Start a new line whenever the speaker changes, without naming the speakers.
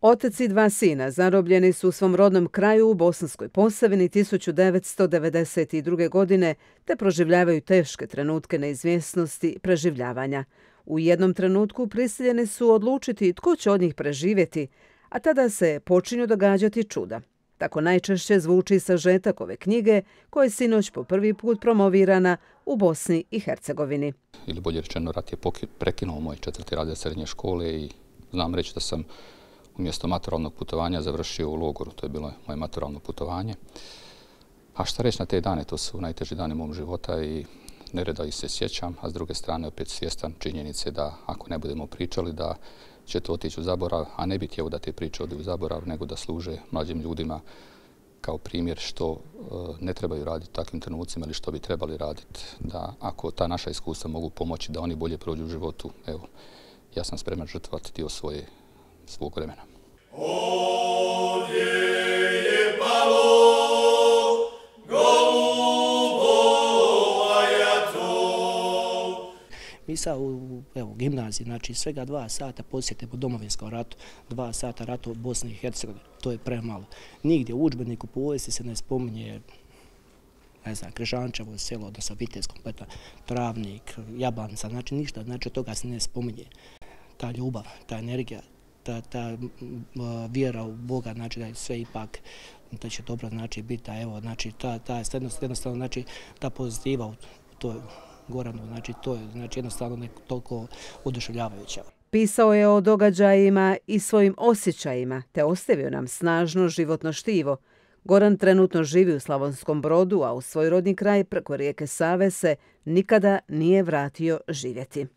Otac i dva sina zarobljeni su u svom rodnom kraju u Bosanskoj Posavini 1992. godine te proživljavaju teške trenutke neizvjesnosti preživljavanja. U jednom trenutku prisiljeni su odlučiti tko će od njih preživjeti, a tada se počinju događati čuda. Tako najčešće zvuči sažetak ove knjige koja je sinoć po prvi put promovirana u Bosni i Hercegovini.
Ili bolje rečeno, rat je prekinuo moj 4. razred srednje škole i znam reći da sam umjesto maturalnog putovanja završio u logoru. To je bilo moje maturalno putovanje. A šta reći na te dane? To su najteži dani mog života i nereda ih se sjećam, a s druge strane opet svjestan činjenice da ako ne budemo pričali da će to otići u zaborav, a ne bi htio da te priče ode u zaborav, nego da služe mlađim ljudima kao primjer što ne trebaju raditi u takvim trenucima ili što bi trebali raditi. Da ako ta naša iskustva mogu pomoći da oni bolje prođu u životu, evo, ja sam spreman žrtvovati dio svog vremena.
Ovdje je palo
Mi sad u gimnaziji, znači svega 2 sata posjetimo Domovinskom ratu, 2 sata ratu u Bosni i Hercegovini, to je premalo. Nigdje u udžbeniku povijesti se ne spominje, ne znam, Križančevo selo, odnosno Vitez kompletno, Travnik, Jabanca, znači ništa, znači od toga se ne spominje. Ta ljubav, ta energija, ta vjera u Boga, znači da je sve ipak, da će dobro znači biti, a evo, znači ta jednostavno, znači ta pozitiva u toj Goranu, znači to je jednostavno toliko oduševljavajuće.
Pisao je o događajima i svojim osjećajima, te ostavio nam snažno životno štivo. Goran trenutno živi u Slavonskom Brodu, a u svoj rodni kraj preko rijeke Save se nikada nije vratio živjeti.